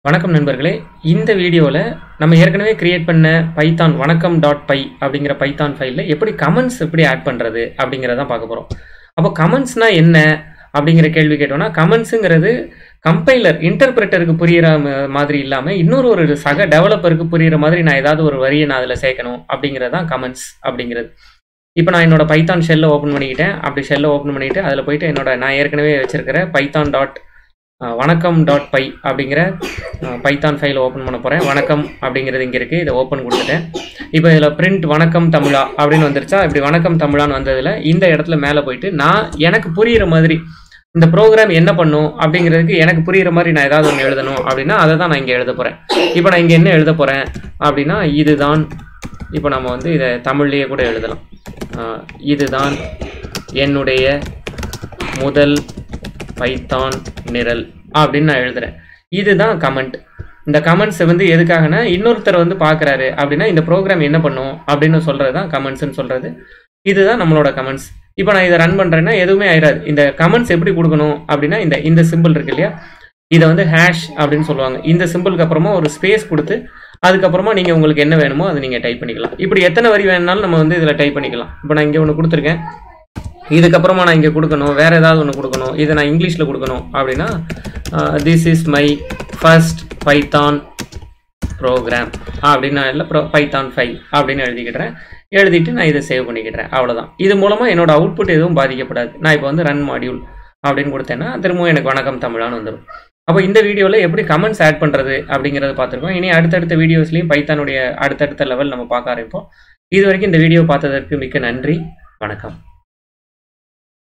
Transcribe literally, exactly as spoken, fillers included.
வணக்கம் நண்பர்களே, இந்த வீடியோவில் நம்ம ஏற்கனவே கிரியேட் பண்ண பைத்தான் வணக்கம் டாட் பை அப்படிங்கிற பைத்தான் ஃபைலில் எப்படி கமெண்ட்ஸ் எப்படி ஆட் பண்ணுறது அப்படிங்கிறதான் பார்க்க போகிறோம். அப்போ கமெண்ட்ஸ்னால் என்ன அப்படிங்கிற கேள்வி கேட்டோம்னா, கமெண்ட்ஸுங்கிறது கம்பைலர் இன்டர்பிரட்டருக்கு புரிகிற மாதிரி இல்லாமல் இன்னொரு ஒரு சக டெவலப்பருக்கு புரிகிற மாதிரி நான் ஏதாவது ஒரு வரியை நான் அதில் சேர்க்கணும் அப்படிங்கிறது தான் கமெண்ட்ஸ் அப்படிங்கிறது. இப்போ நான் என்னோட பைத்தான் ஷெல்லை ஓப்பன் பண்ணிக்கிட்டேன். அப்படி ஷெல்லை ஓப்பன் பண்ணிவிட்டு அதில் போயிட்டு என்னோட நான் ஏற்கனவே வச்சுருக்கிற பைத்தான் டாட் வணக்கம் டாட் பை அப்படிங்கிற பைத்தான் ஃபைலை ஓப்பன் பண்ண போகிறேன். வணக்கம் அப்படிங்கிறது இங்கே இருக்குது. இதை ஓப்பன் கொடுத்துட்டேன். இப்போ இதில் பிரிண்ட் வணக்கம் தமிழா அப்படின்னு வந்துருச்சா? இப்படி வணக்கம் தமிழான்னு வந்ததில் இந்த இடத்துல மேலே போயிட்டு நான் எனக்கு புரிகிற மாதிரி இந்த ப்ரோக்ராம் என்ன பண்ணும் அப்படிங்கிறதுக்கு எனக்கு புரிகிற மாதிரி நான் ஏதாவது ஒன்று எழுதணும் அப்படின்னா அதை தான் நான் இங்கே எழுத போகிறேன். இப்போ நான் இங்கே என்ன எழுத போகிறேன் அப்படின்னா, இதுதான். இப்போ நம்ம வந்து இதை தமிழ்லேயே கூட எழுதலாம். இதுதான் என்னுடைய முதல் பைத்தான் நிரல் அப்படின்னு நான் எழுதுறேன். இதுதான் கமெண்ட். இந்த கமெண்ட்ஸ் வந்து எதுக்காகனா, இன்னொருத்தர் வந்து பார்க்குறாரு அப்படின்னா இந்த ப்ரோக்ராம் என்ன பண்ணும் அப்படின்னு சொல்கிறது தான் கமெண்ட்ஸ்ன்னு சொல்கிறது. இதுதான் நம்மளோட கமெண்ட்ஸ். இப்போ நான் இதை ரன் பண்ணுறேன்னா எதுவுமே ஆயிடாது. இந்த கமெண்ட்ஸ் எப்படி கொடுக்கணும் அப்படின்னா, இந்த இந்த சிம்பிள் இருக்கு இல்லையா, இதை வந்து ஹேஷ் அப்படின்னு சொல்லுவாங்க. இந்த சிம்பிளுக்கு அப்புறமா ஒரு ஸ்பேஸ் கொடுத்து அதுக்கப்புறமா நீங்கள் உங்களுக்கு என்ன வேணுமோ அதை நீங்கள் டைப் பண்ணிக்கலாம். இப்படி எத்தனை வரி வேணுனாலும் நம்ம வந்து இதில் டைப் பண்ணிக்கலாம். இப்போ நான் இங்கே ஒன்று கொடுத்துருக்கேன். இதுக்கப்புறமா நான் இங்கே கொடுக்கணும், வேறு ஏதாவது ஒன்று கொடுக்கணும், இதை நான் இங்கிலீஷில் கொடுக்கணும் அப்படின்னா, this is my first Python program அப்படின்னு நான் இல்லை ப்ரோ பைத்தான் ஃபைவ் அப்படின்னு எழுதிக்கிட்டேன். எழுதிட்டு நான் இதை சேவ் பண்ணிக்கிட்டேன். அவ்வளோதான். இது மூலமாக என்னோட அவுட்புட் எதுவும் பாதிக்கப்படாது. நான் இப்போ வந்து ரன் மாடியூல் அப்படின்னு கொடுத்தேன்னா திரும்பவும் எனக்கு வணக்கம் தமிழான்னு வந்துடும். அப்போ இந்த வீடியோவில் எப்படி கமெண்ட்ஸ் ஆட் பண்ணுறது அப்படிங்கிறத பார்த்துருக்கோம். இனி அடுத்தடுத்த வீடியோஸ்லையும் பைத்தானுடைய அடுத்தடுத்த லெவல் நம்ம பார்க்க ஆரம்பிப்போம். இது வரைக்கும் இந்த வீடியோ பார்த்ததற்கு மிக்க நன்றி. வணக்கம்.